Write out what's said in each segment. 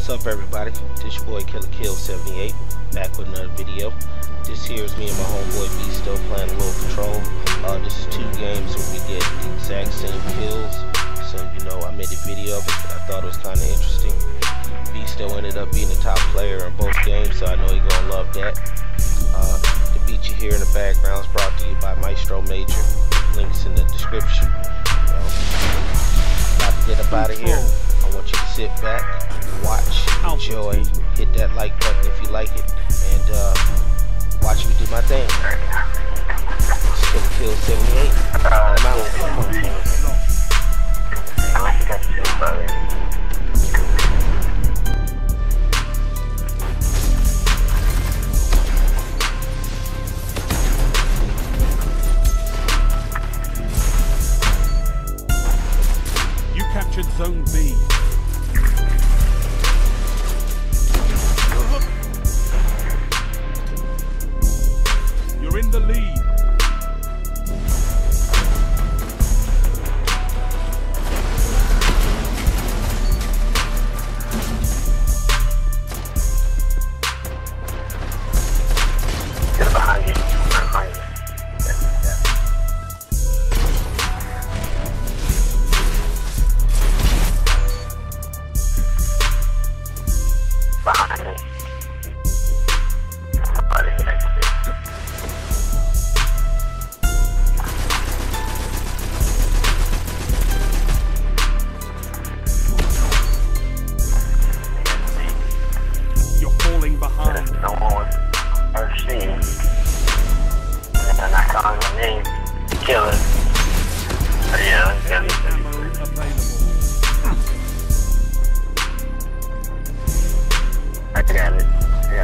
What's up, everybody? This your boy Killer Kill 78 back with another video. This here is me and my homeboy Beasto playing a little Control. This is 2 games where we get the exact same kills. So I made a video of it, but I thought it was kind of interesting. Beasto ended up being the top player in both games, so I know you're gonna love that. The beat you hear in the background is brought to you by Maestro Major. Links in the description. About to get up out of here. I want you to sit back, watch, enjoy, hit that like button if you like it, and watch me do my thing. It's Killer Kill 78. I'm out. You captured Zone B. You're in the lead. Get behind you. Behind you. Behind me. Somebody next to you. You're falling behind. No one or seen. And then I call my name. Kill it. Yeah, it's gonna be. Ammo available. I got it. Yeah.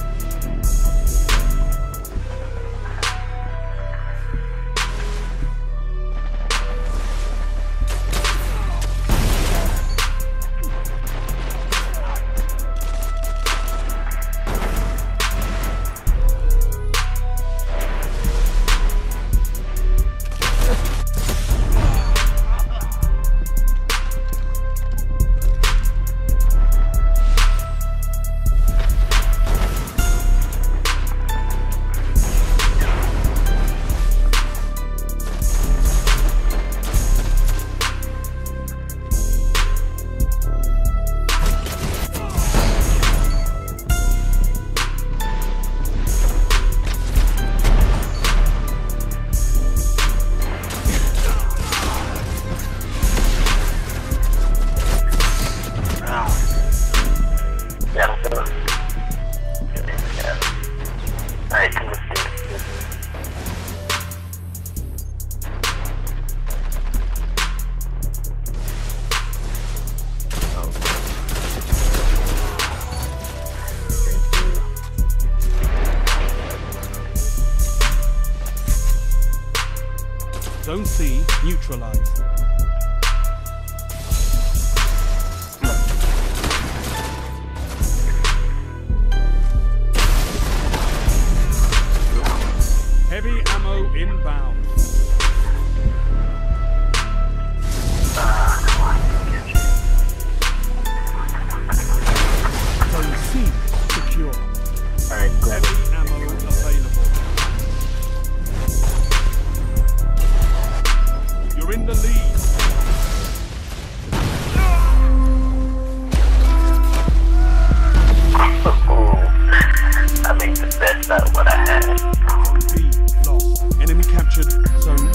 Zone C neutralized. Heavy ammo inbound. Zone C secure. Alright, go. Heavy ammo available. You're in the lead. I made the best out of what I had. Zone B lost. Enemy captured Zone